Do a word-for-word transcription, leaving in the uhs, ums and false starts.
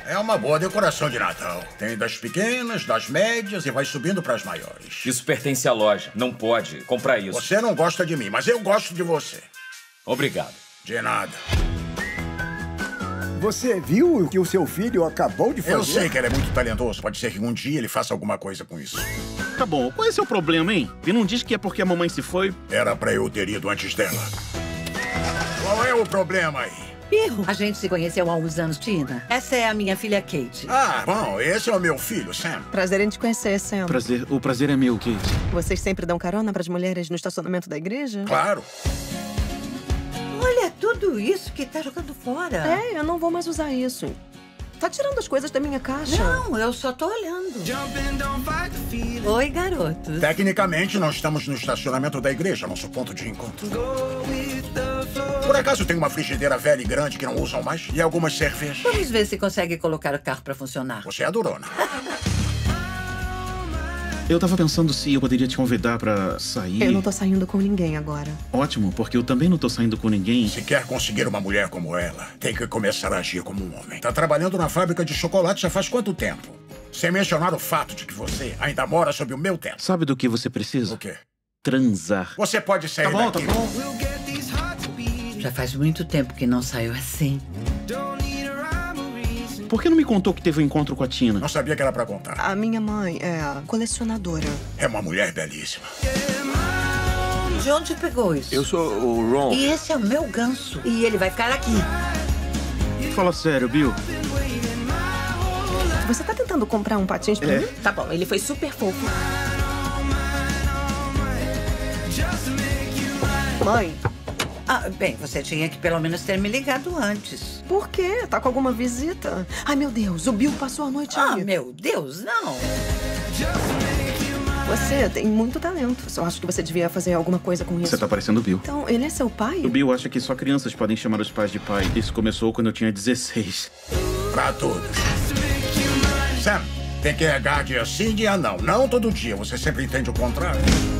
É uma boa decoração de Natal. Tem das pequenas, das médias e vai subindo para as maiores. Isso pertence à loja. Não pode comprar isso. Você não gosta de mim, mas eu gosto de você. Obrigado. De nada. Você viu o que o seu filho acabou de fazer? Eu sei que ele é muito talentoso. Pode ser que um dia ele faça alguma coisa com isso. Tá bom, qual é o seu problema, hein? E não diz que é porque a mamãe se foi? Era pra eu ter ido antes dela. Qual é o problema aí? Bill, a gente se conheceu há uns anos, Tina. Essa é a minha filha Kate. Ah, bom, esse é o meu filho, Sam. Prazer em te conhecer, Sam. Prazer, o prazer é meu, Kate. Vocês sempre dão carona pras mulheres no estacionamento da igreja? Claro. Olha tudo isso que tá jogando fora. É, eu não vou mais usar isso. Tá tirando as coisas da minha caixa. Não, eu só tô olhando. Oi, garotos. Tecnicamente, nós estamos no estacionamento da igreja, nosso ponto de encontro. Por acaso tem uma frigideira velha e grande que não usam mais? E algumas cervejas? Vamos ver se consegue colocar o carro pra funcionar. Você é durona. Eu tava pensando se eu poderia te convidar pra sair. Eu não tô saindo com ninguém agora. Ótimo, porque eu também não tô saindo com ninguém. Se quer conseguir uma mulher como ela, tem que começar a agir como um homem. Tá trabalhando na fábrica de chocolate já faz quanto tempo? Sem mencionar o fato de que você ainda mora sob o meu teto. Sabe do que você precisa? O quê? Transar. Você pode sair Tá bom, daqui. tá bom. Já faz muito tempo que não saiu assim. Por que não me contou que teve um encontro com a Tina? Não sabia que era pra contar. A minha mãe é colecionadora. É uma mulher belíssima. De onde pegou isso? Eu sou o Ron. E esse é o meu ganso. E ele vai ficar aqui. Fala sério, Bill. Você tá tentando comprar um patins pra É. mim? Tá bom, ele foi super fofo. Mãe, Ah, bem, você tinha que pelo menos ter me ligado antes. por quê? Tá com alguma visita? Ai, meu Deus, o Bill passou a noite Ah, aí. meu Deus, não. Você tem muito talento. Só acho que você devia fazer alguma coisa com isso. Você tá parecendo o Bill. Então, ele é seu pai? O Bill acha que só crianças podem chamar os pais de pai. Isso começou quando eu tinha dezesseis. Pra todos. Sam, tem que regar dia sim, dia não. Não todo dia. Você sempre entende o contrário.